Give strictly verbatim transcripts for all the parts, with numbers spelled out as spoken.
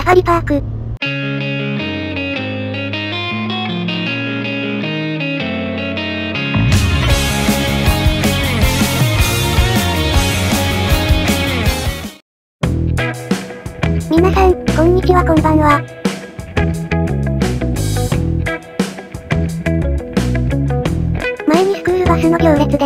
ファリパーク。皆さん、こんにちはこんばんは。前にスクールバスの行列です。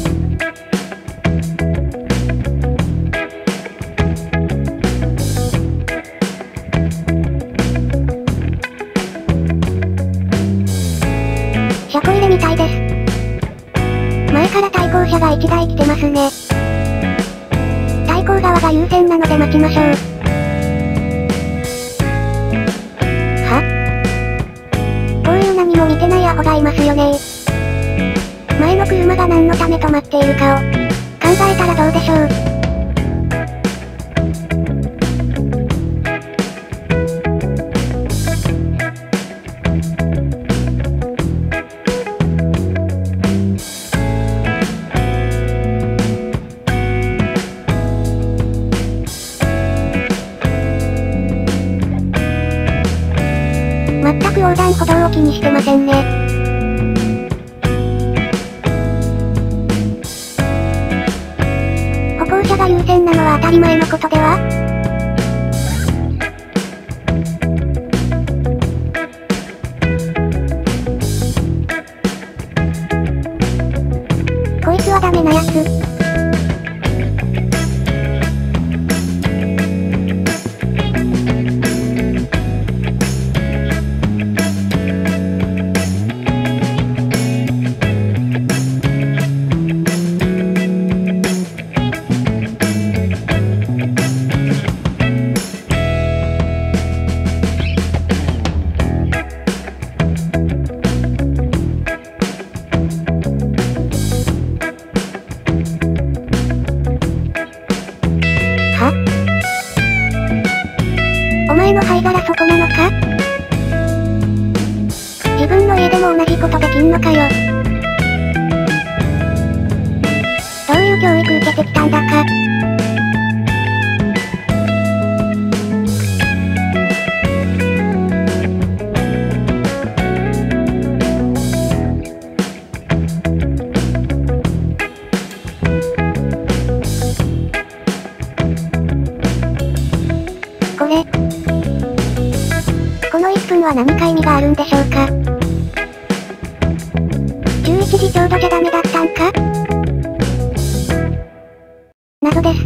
車庫入れみたいです。前から対向車がいちだい来てますね。対向側が優先なので待ちましょう。は？こういう何も見てないアホがいますよね。前の車が何のため止まっているかを考えたらどうでしょう。全く横断歩道を気にしてませんね。歩行者が優先なのは当たり前のことでは？こいつはダメなやつ。お前の灰皿そこなのか？自分の家でも同じことできんのかよ。どういう教育受けてきたんだか。これ。このいっぷんは何か意味があるんでしょうか。じゅういちじちょうどじゃダメだったんか？謎です。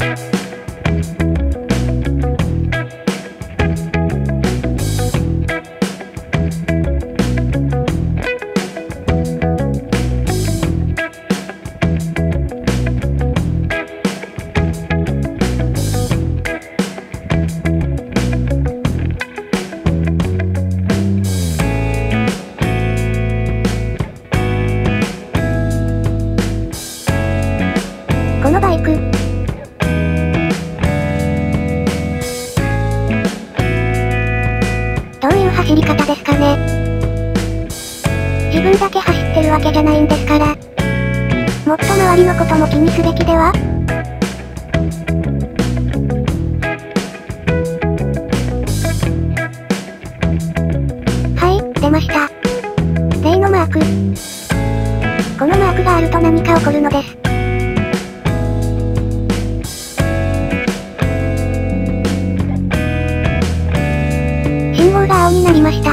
このバイク。どういう走り方ですかね。自分だけ走ってるわけじゃないんですから。もっと周りのことも気にすべきでは？はい、出ました。例のマーク。このマークがあると何か起こるのです。信号が青になりました。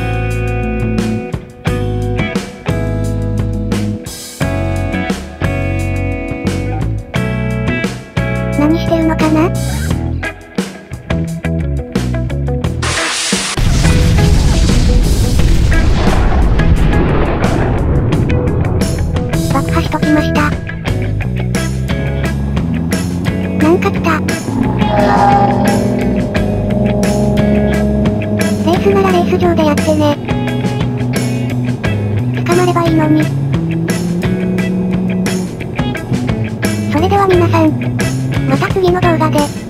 何してるのかな？爆破しときました。なんか来た。レースならレース場でやってね。捕まればいいのに。それでは皆さん、また次の動画で。